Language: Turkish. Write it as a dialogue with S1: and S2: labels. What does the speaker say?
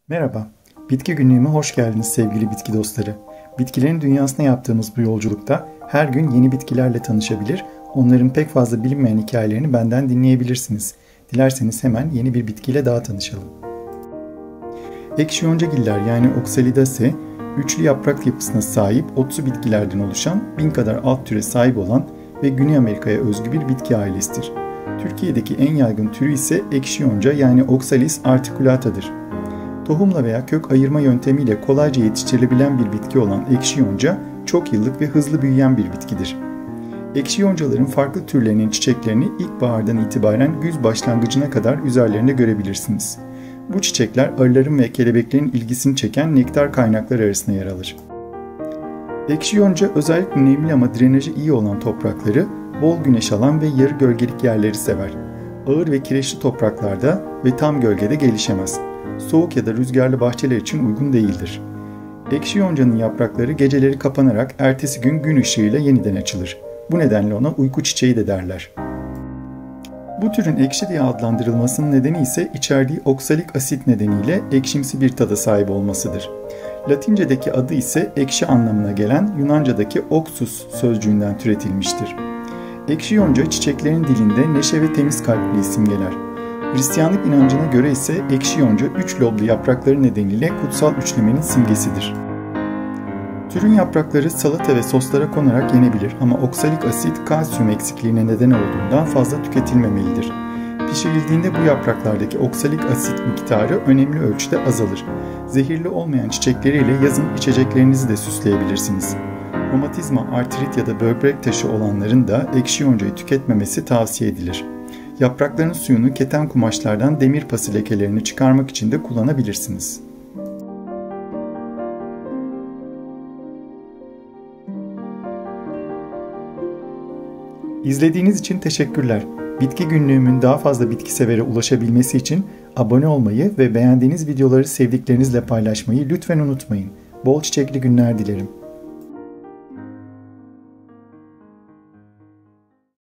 S1: Merhaba, Bitki Günlüğü'me hoş geldiniz sevgili bitki dostları. Bitkilerin dünyasına yaptığımız bu yolculukta her gün yeni bitkilerle tanışabilir, onların pek fazla bilinmeyen hikayelerini benden dinleyebilirsiniz. Dilerseniz hemen yeni bir bitkiyle daha tanışalım. Ekşi yoncagiller yani Oxalidaceae, üçlü yaprak yapısına sahip otsu bitkilerden oluşan 1000 kadar alt türe sahip olan ve Güney Amerika'ya özgü bir bitki ailesidir. Türkiye'deki en yaygın türü ise ekşi yonca yani Oxalis articulata'dır. Tohumla veya kök ayırma yöntemiyle kolayca yetiştirilebilen bir bitki olan ekşi yonca çok yıllık ve hızlı büyüyen bir bitkidir. Ekşi yoncaların farklı türlerinin çiçeklerini ilkbahardan itibaren güz başlangıcına kadar üzerlerinde görebilirsiniz. Bu çiçekler arıların ve kelebeklerin ilgisini çeken nektar kaynakları arasında yer alır. Ekşi yonca özellikle nemli ama drenajı iyi olan toprakları, bol güneş alan ve yarı gölgelik yerleri sever. Ağır ve kireçli topraklarda ve tam gölgede gelişemez. Soğuk ya da rüzgarlı bahçeler için uygun değildir. Ekşi yoncanın yaprakları geceleri kapanarak ertesi gün ışığıyla yeniden açılır. Bu nedenle ona uyku çiçeği de derler. Bu türün ekşi diye adlandırılmasının nedeni ise içerdiği oksalik asit nedeniyle ekşimsi bir tada sahip olmasıdır. Latince'deki adı ise ekşi anlamına gelen Yunanca'daki oxus sözcüğünden türetilmiştir. Ekşi yonca çiçeklerin dilinde neşe ve temiz kalpli simgeler. Hristiyanlık inancına göre ise ekşi yonca üç loblu yaprakları nedeniyle kutsal üçlemenin simgesidir. Türün yaprakları salata ve soslara konarak yenebilir ama oksalik asit kalsiyum eksikliğine neden olduğundan fazla tüketilmemelidir. Pişirildiğinde bu yapraklardaki oksalik asit miktarı önemli ölçüde azalır. Zehirli olmayan çiçekleriyle yazın içeceklerinizi de süsleyebilirsiniz. Romatizma, artrit ya da böbrek taşı olanların da ekşi yoncayı tüketmemesi tavsiye edilir. Yaprakların suyunu keten kumaşlardan demir pası lekelerini çıkarmak için de kullanabilirsiniz. İzlediğiniz için teşekkürler. Bitki günlüğümün daha fazla bitki severe ulaşabilmesi için abone olmayı ve beğendiğiniz videoları sevdiklerinizle paylaşmayı lütfen unutmayın. Bol çiçekli günler dilerim.